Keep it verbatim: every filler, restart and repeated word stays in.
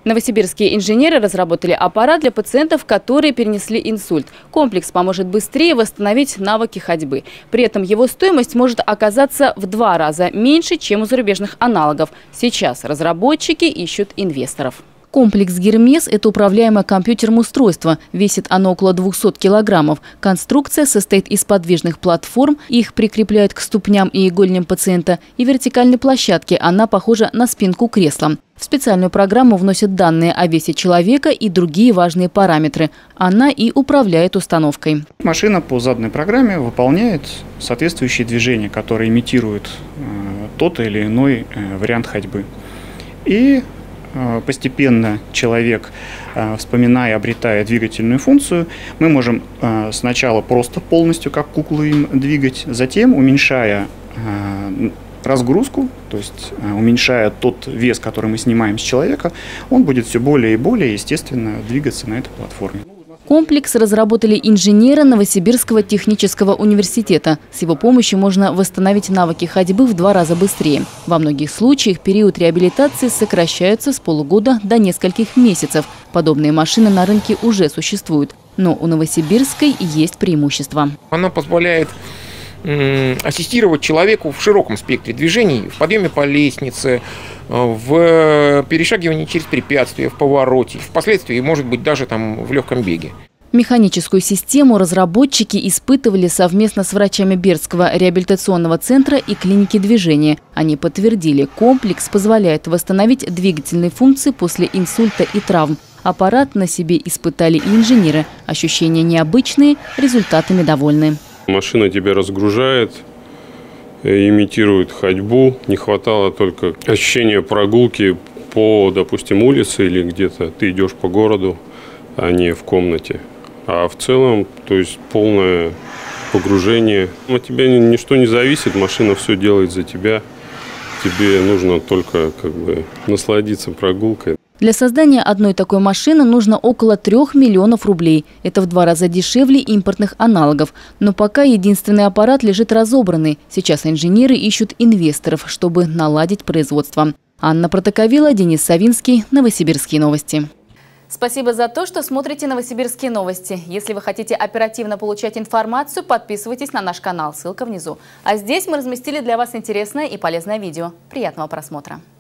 Новосибирские инженеры разработали аппарат для пациентов, которые перенесли инсульт. Комплекс поможет быстрее восстановить навыки ходьбы. При этом его стоимость может оказаться в два раза меньше, чем у зарубежных аналогов. Сейчас разработчики ищут инвесторов. Комплекс «Гермес» – это управляемое компьютером устройство. Весит оно около двухсот килограммов. Конструкция состоит из подвижных платформ. Их прикрепляют к ступням и игольням пациента. И вертикальной площадке. Она похожа на спинку кресла. В специальную программу вносят данные о весе человека и другие важные параметры. Она и управляет установкой. Машина по заданной программе выполняет соответствующие движения, которые имитируют э, тот или иной э, вариант ходьбы. И постепенно человек, вспоминая, обретая двигательную функцию, мы можем сначала просто полностью, как куклу, им двигать, затем, уменьшая разгрузку, то есть уменьшая тот вес, который мы снимаем с человека, он будет все более и более естественно двигаться на этой платформе. Комплекс разработали инженеры Новосибирского технического университета. С его помощью можно восстановить навыки ходьбы в два раза быстрее. Во многих случаях период реабилитации сокращается с полугода до нескольких месяцев. Подобные машины на рынке уже существуют. Но у Новосибирской есть преимущество. Она позволяет ассистировать человеку в широком спектре движений, в подъеме по лестнице, в перешагивании через препятствия, в повороте, впоследствии, может быть, даже там в легком беге. Механическую систему разработчики испытывали совместно с врачами Бердского реабилитационного центра и клиники движения. Они подтвердили, комплекс позволяет восстановить двигательные функции после инсульта и травм. Аппарат на себе испытали и инженеры. Ощущения необычные, результатами довольны. Машина тебя разгружает, имитирует ходьбу. Не хватало только ощущения прогулки по, допустим, улице или где-то ты идешь по городу, а не в комнате. А в целом, то есть полное погружение. От тебя ничто не зависит, машина все делает за тебя. Тебе нужно только как бы насладиться прогулкой. Для создания одной такой машины нужно около трех миллионов рублей. Это в два раза дешевле импортных аналогов. Но пока единственный аппарат лежит разобранный. Сейчас инженеры ищут инвесторов, чтобы наладить производство. Анна Протоковила, Денис Савинский, Новосибирские новости. Спасибо за то, что смотрите Новосибирские новости. Если вы хотите оперативно получать информацию, подписывайтесь на наш канал. Ссылка внизу. А здесь мы разместили для вас интересное и полезное видео. Приятного просмотра.